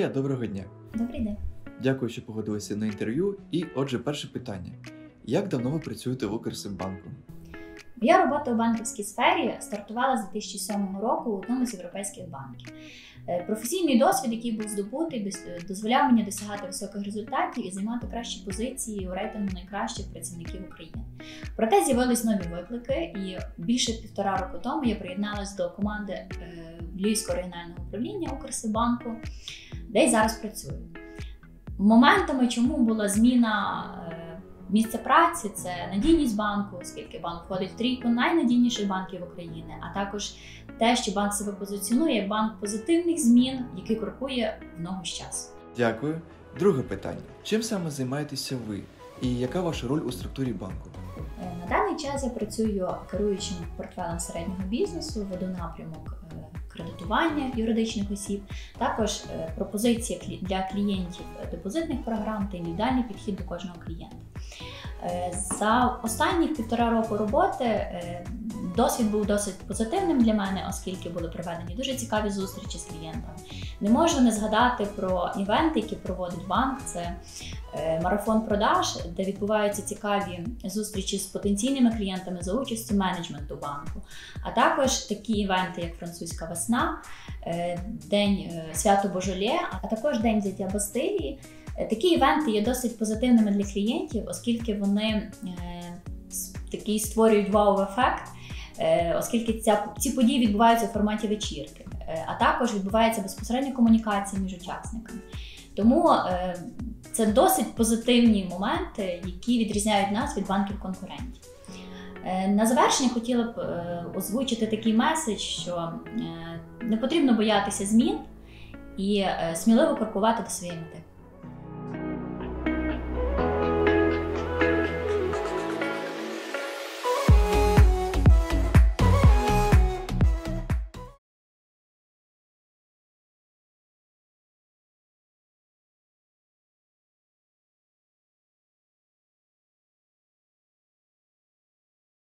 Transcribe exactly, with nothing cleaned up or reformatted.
Марія, доброго дня. Добрий день. Дякую, що погодилися на інтерв'ю. І отже, перше питання. Як давно ви працюєте в Укрсиббанку? Моя робота у банківській сфері стартувала з дві тисячі сьомого року у одному з європейських банків. Професійний досвід, який був здобутий, дозволяв мені досягати високих результатів і займати кращі позиції у рейтингу найкращих працівників України. Проте з'явились нові виклики, і більше півтора року тому я приєдналась до команди Львівського регіонального управління Укрсиббанку, де й зараз працюю. Моментами, чому була зміна місця праці, це надійність банку, оскільки банк входить в трійку найнадійніших банків України, а також те, що банк себе позиціонує як банк позитивних змін, який крокує в ногу з часу. Дякую. Друге питання. Чим саме займаєтеся ви? І яка ваша роль у структурі банку? На даний час я працюю керуючим портфелем середнього бізнесу, веду напрямок кредитування юридичних осіб, також пропозиції для клієнтів депозитних програм та індивідуальний підхід до кожного клієнта. За останні півтора року роботи досвід був досить позитивним для мене, оскільки були проведені дуже цікаві зустрічі з клієнтами. Не можу не згадати про івенти, які проводить банк. Це марафон продаж, де відбуваються цікаві зустрічі з потенційними клієнтами за участю менеджменту банку. А також такі івенти, як Французька весна, День свято Божолє, а також День взяття Бастилії. Такі івенти є досить позитивними для клієнтів, оскільки вони такий створюють вау-ефект, оскільки ця, ці події відбуваються у форматі вечірки, а також відбувається безпосередня комунікація між учасниками. Тому це досить позитивні моменти, які відрізняють нас від банків-конкурентів. На завершення хотіла б озвучити такий меседж, що не потрібно боятися змін і сміливо крокувати до своєї мети.